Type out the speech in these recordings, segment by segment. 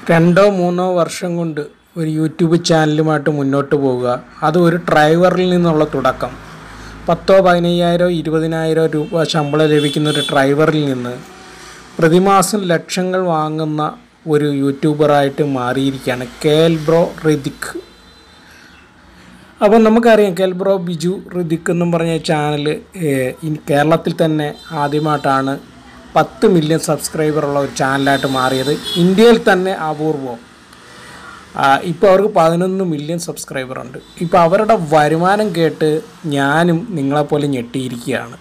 രണ്ടോ മൂന്നോ വർഷം കൊണ്ട് ഒരു യൂട്യൂബ് ചാനലുമായിട്ട് മുന്നോട്ട് പോവുക. അത് ഒരു ഡ്രൈവറിൽ നിന്നുള്ള തുടക്കം. 10,000, 15,000, 20,000 രൂപ ശമ്പളം ലഭിക്കുന്ന ഒരു ഡ്രൈവറിൽ നിന്ന് പ്രതിമാസം ലക്ഷങ്ങൾ വാങ്ങുന്ന ഒരു യൂട്യൂബറായിട്ട് മാറിയിരിക്കുകയാണ് ബ്രോ ഋതിക്. അപ്പോൾ നമുക്കറിയാം ബ്രോ ബിജു ഋതിക് എന്നും പറഞ്ഞ ചാനൽ കേരളത്തിൽ തന്നെ ആദ്യമായിട്ടാണ് 10 മില്യൺ സബ്സ്ക്രൈബറുള്ള ഒരു ചാനലായിട്ട് മാറിയത്. ഇന്ത്യയിൽ തന്നെ അപൂർവം. ഇപ്പോൾ അവർക്ക് 11 മില്യൺ സബ്സ്ക്രൈബറുണ്ട്. ഇപ്പോൾ അവരുടെ വരുമാനം കേട്ട് ഞാനും നിങ്ങളെപ്പോലെ ഞെട്ടിയിരിക്കുകയാണ്.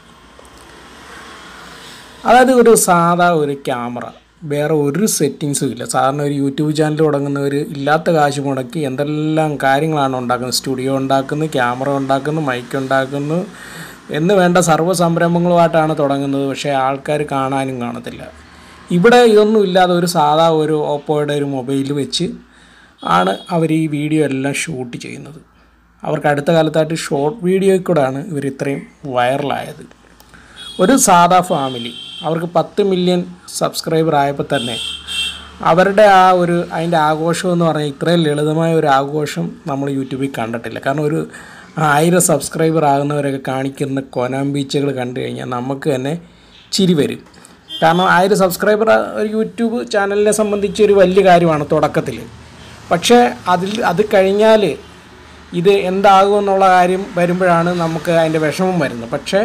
അതായത് ഒരു സാധാ ഒരു ക്യാമറ, വേറെ ഒരു സെറ്റിങ്സും ഇല്ല. സാധാരണ ഒരു യൂട്യൂബ് ചാനൽ തുടങ്ങുന്നവർ ഇല്ലാത്ത കാശ് മുടക്കി എന്തെല്ലാം കാര്യങ്ങളാണ് ഉണ്ടാക്കുന്നത്. സ്റ്റുഡിയോ ഉണ്ടാക്കുന്നു, ക്യാമറ ഉണ്ടാക്കുന്നു, മൈക്ക് ഉണ്ടാക്കുന്നു എന്ന് വേണ്ട സർവ്വ സംരംഭങ്ങളുമായിട്ടാണ് തുടങ്ങുന്നത്. പക്ഷേ ആൾക്കാർ കാണാനും കാണത്തില്ല. ഇവിടെ ഇതൊന്നും ഇല്ലാതെ ഒരു സാധാ ഒരു ഓപ്പോയുടെ ഒരു മൊബൈൽ വെച്ച് ആണ് അവർ ഈ വീഡിയോ എല്ലാം ഷൂട്ട് ചെയ്യുന്നത്. അവർക്ക് അടുത്ത കാലത്തായിട്ട് ഷോർട്ട് വീഡിയോയിൽ കൂടെയാണ് ഇവർ ഇത്രയും വൈറലായത്. ഒരു സാധാ ഫാമിലി അവർക്ക് 10 മില്യൺ സബ്സ്ക്രൈബർ ആയപ്പോൾ തന്നെ അവരുടെ അതിൻ്റെ ആഘോഷം എന്ന് പറഞ്ഞാൽ ഇത്രയും ലളിതമായ ഒരു ആഘോഷം നമ്മൾ യൂട്യൂബിൽ കണ്ടിട്ടില്ല. കാരണം ഒരു 1000 സബ്സ്ക്രൈബർ ആകുന്നവരൊക്കെ കാണിക്കുന്ന കൊനാമ്പീച്ചകൾ കണ്ടു കഴിഞ്ഞാൽ നമുക്ക് തന്നെ ചിരി വരും. കാരണം 1000 സബ്സ്ക്രൈബർ ഒരു യൂട്യൂബ് ചാനലിനെ സംബന്ധിച്ച് ഒരു വലിയ കാര്യമാണ് തുടക്കത്തിൽ. പക്ഷേ അത് കഴിഞ്ഞാൽ ഇത് എന്താകുമെന്നുള്ള കാര്യം വരുമ്പോഴാണ് നമുക്ക് അതിൻ്റെ വിഷമം വരുന്നത്. പക്ഷേ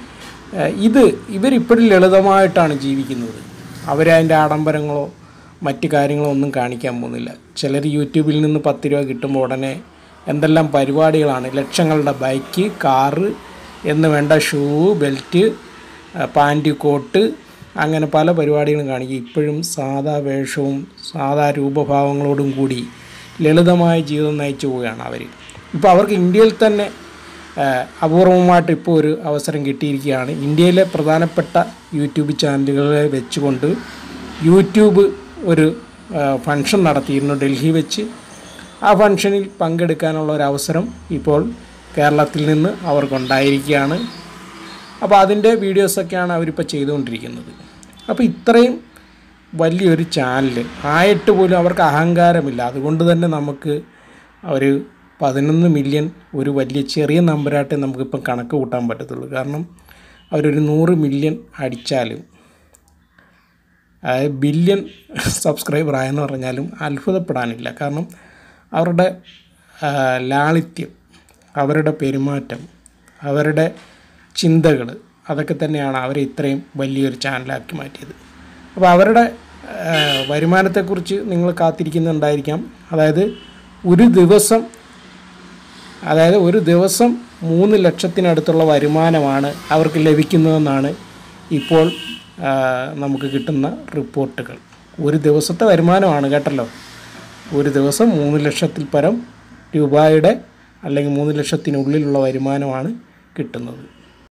ഇവരിപ്പോഴും ലളിതമായിട്ടാണ് ജീവിക്കുന്നത്. അവരതിൻ്റെ ആഡംബരങ്ങളോ മറ്റ് കാര്യങ്ങളോ ഒന്നും കാണിക്കാൻ പോകുന്നില്ല. ചിലർ യൂട്യൂബിൽ നിന്ന് 10 രൂപ കിട്ടുമ്പോൾ ഉടനെ എന്തെല്ലാം പരിപാടികളാണ്. ലക്ഷങ്ങളുടെ ബൈക്ക്, കാറ് എന്ന് വേണ്ട ഷൂ, ബെൽറ്റ്, പാൻറ്, കോട്ട്, അങ്ങനെ പല പരിപാടികളും കാണിക്കും. ഇപ്പോഴും സാധാ വേഷവും സാധാ രൂപഭാവങ്ങളോടും കൂടി ലളിതമായ ജീവിതം നയിച്ചു പോവുകയാണ് അവർ. ഇപ്പോൾ അവർക്ക് ഇന്ത്യയിൽ തന്നെ അപൂർവമായിട്ട് ഇപ്പോൾ ഒരു അവസരം കിട്ടിയിരിക്കുകയാണ്. ഇന്ത്യയിലെ പ്രധാനപ്പെട്ട യൂട്യൂബ് ചാനലുകളെ വെച്ചുകൊണ്ട് യൂട്യൂബ് ഒരു ഫംഗ്ഷൻ നടത്തിയിരുന്നു ഡൽഹി വെച്ച്. ആ ഫംഗ്ഷനിൽ പങ്കെടുക്കാനുള്ള ഒരു അവസരം ഇപ്പോൾ കേരളത്തിൽ നിന്ന് അവർക്കുണ്ടായിരിക്കുകയാണ്. അപ്പോൾ അതിൻ്റെ വീഡിയോസൊക്കെയാണ് അവരിപ്പോൾ ചെയ്തുകൊണ്ടിരിക്കുന്നത്. അപ്പോൾ ഇത്രയും വലിയൊരു ചാനൽ ആയിട്ട് പോലും അവർക്ക് അഹങ്കാരമില്ല. അതുകൊണ്ട് തന്നെ നമുക്ക് ഒരു 11 മില്യൺ ഒരു വലിയ ചെറിയ നമ്പറായിട്ട് നമുക്കിപ്പം കണക്ക് കൂട്ടാൻ പറ്റത്തുള്ളൂ. കാരണം അവരൊരു 100 മില്യൺ അടിച്ചാലും ബില്യൺ സബ്സ്ക്രൈബർ ആയെന്ന് പറഞ്ഞാലും അത്ഭുതപ്പെടാനില്ല. കാരണം അവരുടെ ലാളിത്യം, അവരുടെ പെരുമാറ്റം, അവരുടെ ചിന്തകൾ, അതൊക്കെ തന്നെയാണ് അവരെ ഇത്രയും വലിയൊരു ചാനലാക്കി മാറ്റിയത്. അപ്പോൾ അവരുടെ വരുമാനത്തെക്കുറിച്ച് നിങ്ങൾ കാത്തിരിക്കുന്നുണ്ടായിരിക്കാം. അതായത് ഒരു ദിവസം 3 ലക്ഷത്തിനടുത്തുള്ള വരുമാനമാണ് അവർക്ക് ലഭിക്കുന്നതെന്നാണ് ഇപ്പോൾ നമുക്ക് കിട്ടുന്ന റിപ്പോർട്ടുകൾ. ഒരു ദിവസത്തെ വരുമാനമാണ് കേട്ടല്ലോ. ഒരു ദിവസം 3 ലക്ഷത്തിൽ പരം രൂപയുടെ അല്ലെങ്കിൽ 3 ലക്ഷത്തിനുള്ളിലുള്ള വരുമാനമാണ് കിട്ടുന്നത്.